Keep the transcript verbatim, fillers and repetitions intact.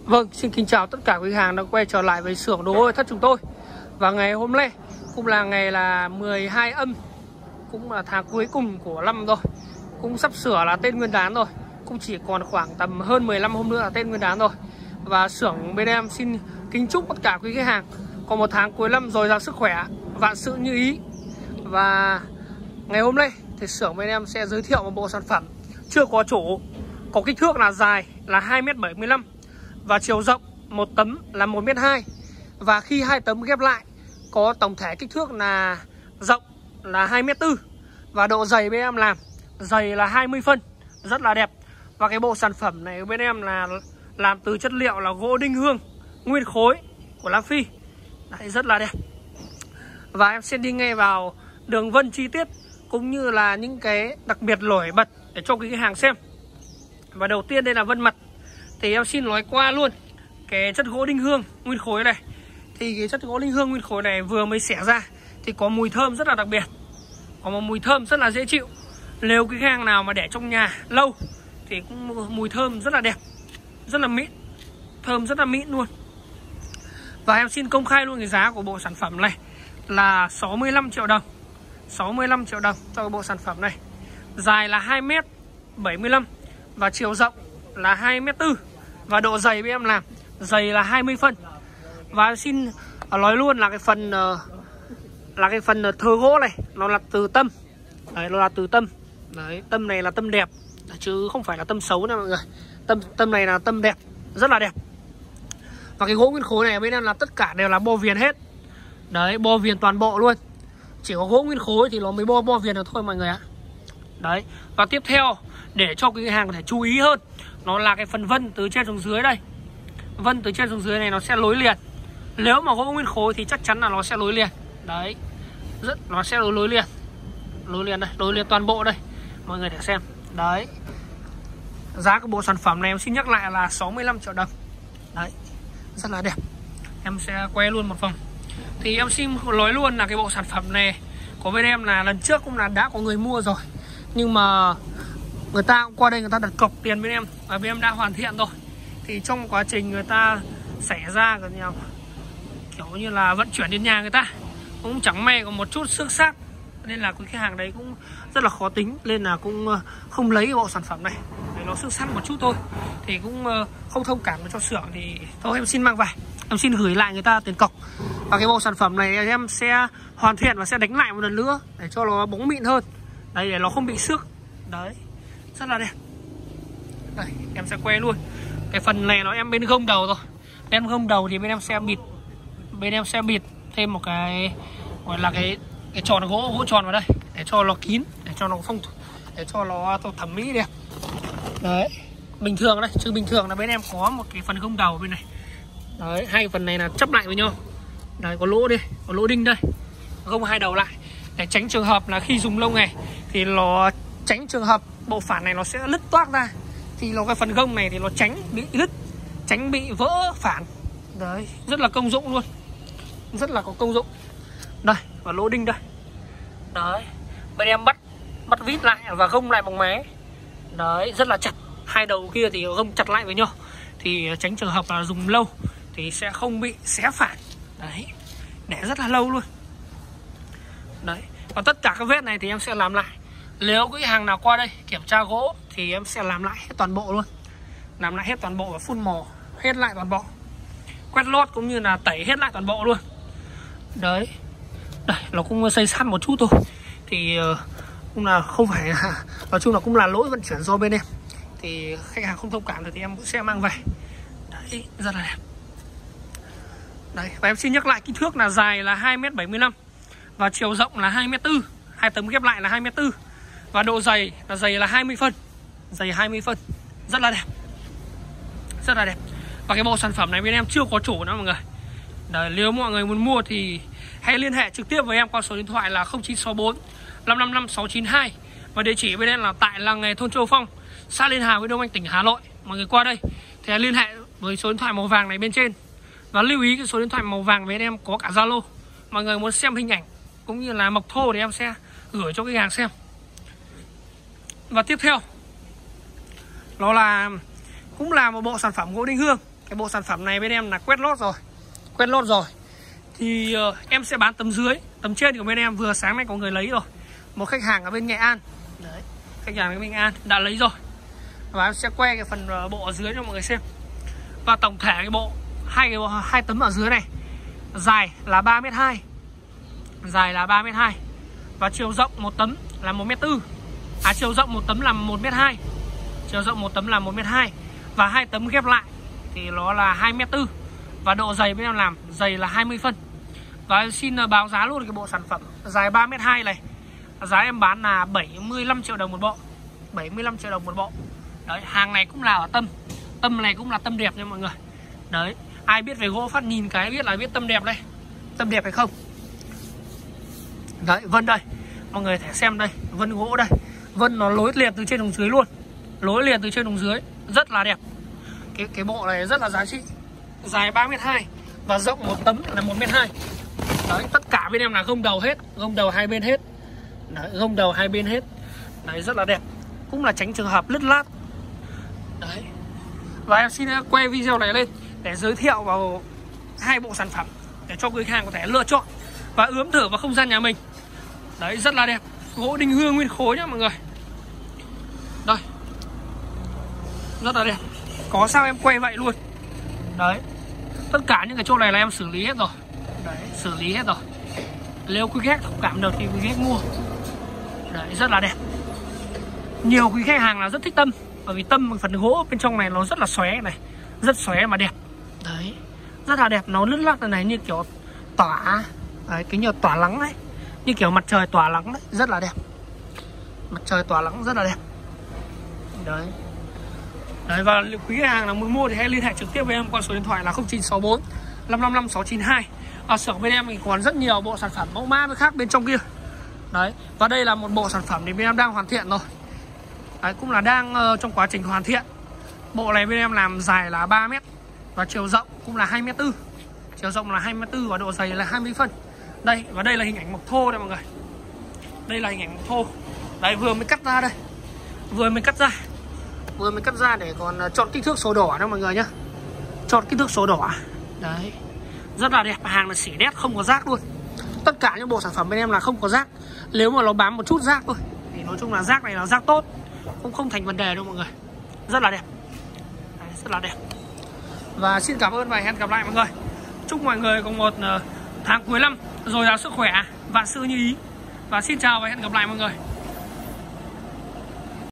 Vâng, xin kính chào tất cả quý khách hàng đã quay trở lại với xưởng đồ gỗ nội thất chúng tôi. Và ngày hôm nay cũng là ngày là mười hai âm, cũng là tháng cuối cùng của năm rồi. Cũng sắp sửa là Tết Nguyên đán rồi. Cũng chỉ còn khoảng tầm hơn mười lăm hôm nữa là Tết Nguyên đán rồi. Và xưởng bên em xin kính chúc tất cả quý khách hàng có một tháng cuối năm dồi dào sức khỏe, vạn sự như ý. Và ngày hôm nay thì xưởng bên em sẽ giới thiệu một bộ sản phẩm chưa có chủ, có kích thước là dài là hai mét bảy mươi lăm và chiều rộng một tấm là một mét hai. Và khi hai tấm ghép lại có tổng thể kích thước là rộng là hai mét tư và độ dày bên em làm dày là hai mươi phân, rất là đẹp. Và cái bộ sản phẩm này bên em là làm từ chất liệu là gỗ đinh hương nguyên khối của Nam Phi. Đấy, rất là đẹp. Và em sẽ đi ngay vào đường vân chi tiết cũng như là những cái đặc biệt nổi bật để cho quý khách hàng xem. Và đầu tiên đây là vân mặt. Thì em xin nói qua luôn cái chất gỗ đinh hương nguyên khối này. Thì cái chất gỗ đinh hương nguyên khối này vừa mới xẻ ra thì có mùi thơm rất là đặc biệt, có một mùi thơm rất là dễ chịu. Nếu cái hàng nào mà để trong nhà lâu thì cũng mùi thơm rất là đẹp, rất là mịn, thơm rất là mịn luôn. Và em xin công khai luôn cái giá của bộ sản phẩm này là sáu mươi lăm triệu đồng. sáu mươi lăm triệu đồng cho bộ sản phẩm này. Dài là hai mét bảy mươi lăm và chiều rộng là hai mét tư. Và độ dày với em làm dày là hai mươi phân. Và em xin nói luôn là cái phần là cái phần thớ gỗ này nó là từ tâm. Đấy, nó là từ tâm. Đấy, tâm này là tâm đẹp chứ không phải là tâm xấu nha mọi người. Tâm tâm này là tâm đẹp, rất là đẹp. Và cái gỗ nguyên khối này bên em là tất cả đều là bo viền hết. Đấy, bo viền toàn bộ luôn. Chỉ có gỗ nguyên khối thì nó mới bo bo viền được thôi mọi người ạ. Đấy, và tiếp theo để cho cái hàng có thể chú ý hơn, nó là cái phần vân từ trên xuống dưới đây. Vân từ trên xuống dưới này nó sẽ nối liền. Nếu mà gỗ nguyên khối thì chắc chắn là nó sẽ nối liền. Đấy, rất nó sẽ nối liền. Nối liền đây, nối liền toàn bộ đây. Mọi người để xem. Đấy. Giá của bộ sản phẩm này em xin nhắc lại là sáu mươi lăm triệu đồng. Đấy, rất là đẹp. Em sẽ quay luôn một vòng. Thì em xin nói luôn là cái bộ sản phẩm này của bên em là lần trước cũng là đã có người mua rồi, nhưng mà người ta cũng qua đây người ta đặt cọc tiền bên em và bên em đã hoàn thiện rồi. Thì trong quá trình người ta xảy ra cái nhà, kiểu như là vận chuyển đến nhà người ta cũng chẳng may có một chút xước xác, nên là cái hàng đấy cũng rất là khó tính, nên là cũng không lấy cái bộ sản phẩm này. Đấy, nó xước xác một chút thôi thì cũng không thông cảm cho xưởng thì thôi em xin mang về, em xin gửi lại người ta tiền cọc. Và cái bộ sản phẩm này em sẽ hoàn thiện và sẽ đánh lại một lần nữa để cho nó bóng mịn hơn. Đấy, để nó không bị xước. Đấy, rất là đẹp. Đây, em sẽ quay luôn. Cái phần này nó em bên gông đầu rồi. Bên gông đầu thì bên em sẽ bịt, bên em sẽ bịt thêm một cái gọi là cái cái tròn gỗ gỗ tròn vào đây để cho nó kín, để cho nó không, để cho nó thẩm mỹ đẹp. Đấy, bình thường đây, chứ bình thường là bên em có một cái phần gông đầu bên này. Đấy, hai phần này là chấp lại với nhau. Đấy, có lỗ đây, có lỗ đinh đây, gông hai đầu lại để tránh trường hợp là khi dùng lâu ngày thì nó tránh trường hợp bộ phản này nó sẽ lứt toác ra. Thì nó cái phần gông này thì nó tránh bị lứt, tránh bị vỡ phản. Đấy, rất là công dụng luôn, rất là có công dụng. Đây, và lỗ đinh đây. Đấy, bên em bắt bắt vít lại và gông lại bằng máy. Đấy, rất là chặt. Hai đầu kia thì gông chặt lại với nhau thì tránh trường hợp là dùng lâu thì sẽ không bị xé phản. Đấy, để rất là lâu luôn. Đấy, và tất cả các vết này thì em sẽ làm lại. Nếu cái hàng nào qua đây kiểm tra gỗ thì em sẽ làm lại hết toàn bộ luôn. Làm lại hết toàn bộ và phun màu hết lại toàn bộ, quét lót cũng như là tẩy hết lại toàn bộ luôn. Đấy, đây nó cũng xây sát một chút thôi thì uh, cũng là không phải là, nói chung là cũng là lỗi vận chuyển do bên em thì khách hàng không thông cảm được thì em cũng sẽ mang về. Đấy, rất là đẹp. Đấy, và em xin nhắc lại kích thước là dài là hai mét bảy mươi lăm và chiều rộng là hai mét tư. Hai tấm ghép lại là hai mét tư. Và độ dày là dày là hai mươi phân. Dày hai mươi phân. Rất là đẹp. Rất là đẹp. Và cái bộ sản phẩm này bên em chưa có chủ nữa mọi người. Đấy, nếu mọi người muốn mua thì hãy liên hệ trực tiếp với em qua số điện thoại là không chín sáu bốn năm năm năm sáu chín hai. Và địa chỉ bên em là tại làng nghề thôn Châu Phong, xã Liên Hà, huyện Đông Anh, tỉnh Hà Nội. Mọi người qua đây thì hãy liên hệ với số điện thoại màu vàng này bên trên. Và lưu ý cái số điện thoại màu vàng bên em có cả Zalo. Mọi người muốn xem hình ảnh cũng như là mộc thô thì em sẽ gửi cho khách hàng xem. Và tiếp theo nó là cũng là một bộ sản phẩm gỗ đinh hương Cái bộ sản phẩm này bên em là quét lót rồi, quét lót rồi thì uh, em sẽ bán tấm dưới. Tấm trên của bên em vừa sáng nay có người lấy rồi, một khách hàng ở bên Nghệ An. Đấy, khách hàng ở bên Nghệ An đã lấy rồi. Và em sẽ quay cái phần uh, bộ ở dưới cho mọi người xem. Và tổng thể cái bộ hai cái bộ, hai tấm ở dưới này dài là ba mét hai, dài là ba mét hai và chiều rộng một tấm là một mét tư. À, chiều rộng một tấm là một mét hai, chiều rộng một tấm là một mét hai và hai tấm ghép lại thì nó là hai mét tư. Và độ dày bên em làm dày là hai mươi phân. Và em xin báo giá luôn cái bộ sản phẩm dài ba mét hai này. Giá em bán là bảy mươi lăm triệu đồng một bộ, bảy mươi lăm triệu đồng một bộ. Đấy, hàng này cũng là ở Tâm. Tâm này cũng là Tâm đẹp nha mọi người. Đấy, ai biết về gỗ phát nhìn cái biết là biết Tâm đẹp đây. Tâm đẹp hay không? Đấy, vân đây. Mọi người thể xem đây, vân gỗ đây. Vân nó nối liền từ trên xuống dưới luôn. Nối liền từ trên xuống dưới, rất là đẹp. Cái cái bộ này rất là giá trị. Dài ba mét hai và rộng một tấm là một mét hai. Đấy, tất cả bên em là gông đầu hết, gông đầu hai bên hết. Đấy, gông đầu hai bên hết. Đấy, rất là đẹp. Cũng là tránh trường hợp lứt lát. Đấy. Và em xin quay video này lên để giới thiệu vào hai bộ sản phẩm để cho người hàng có thể lựa chọn và ướm thử vào không gian nhà mình. Đấy, rất là đẹp. Gỗ đinh hương nguyên khối nhá mọi người. Đây, rất là đẹp. Có sao em quay vậy luôn. Đấy, tất cả những cái chỗ này là em xử lý hết rồi. Đấy, xử lý hết rồi. Nếu quý khách thông cảm được thì quý khách mua. Đấy, rất là đẹp. Nhiều quý khách hàng là rất thích Tâm, bởi vì Tâm phần gỗ bên trong này nó rất là xóe này, rất xóe mà đẹp. Đấy, rất là đẹp. Nó lướt lắc này như kiểu tỏa. Đấy, cái nhiều tỏa nắng đấy, như kiểu mặt trời tỏa nắng đấy, rất là đẹp. Mặt trời tỏa nắng rất là đẹp. Đấy. Đấy, và quý khách hàng là muốn mua thì hãy liên hệ trực tiếp với em qua số điện thoại là không chín sáu bốn năm năm năm sáu chín hai. Ở xưởng bên em thì còn rất nhiều bộ sản phẩm mẫu mã khác bên trong kia. Đấy, và đây là một bộ sản phẩm thì bên em đang hoàn thiện rồi. Đấy, cũng là đang uh, trong quá trình hoàn thiện. Bộ này bên em làm dài là ba mét và chiều rộng cũng là hai mét tư. Chiều rộng là hai mét tư và độ dày là hai mươi phân. Đây, và đây là hình ảnh mộc thô đây mọi người. Đây là hình ảnh mộc thô. Đấy, vừa mới cắt ra đây. Vừa mới cắt ra. Vừa mới cắt ra để còn chọn kích thước số đỏ đó mọi người nhá. Chọn kích thước số đỏ. Đấy, rất là đẹp. Hàng là xỉ đét, không có rác luôn. Tất cả những bộ sản phẩm bên em là không có rác. Nếu mà nó bám một chút rác thôi thì nói chung là rác này là rác tốt, cũng không thành vấn đề đâu mọi người. Rất là đẹp. Đấy, rất là đẹp. Và xin cảm ơn và hẹn gặp lại mọi người. Chúc mọi người có một tháng cuối năm dồi dào sức khỏe, vạn sự như ý. Và xin chào và hẹn gặp lại mọi người.